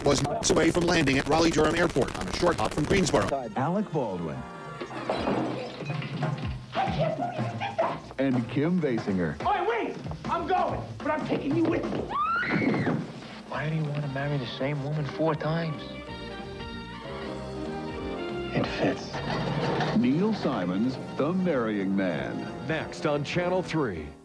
was months away from landing at Raleigh-Durham Airport on a short hop from Greensboro. Alec Baldwin. And Kim Basinger. Oh, wait! I'm going, but I'm taking you with me. Why do you want to marry the same woman 4 times? It fits. Neil Simon's The Marrying Man. Next on Channel 3.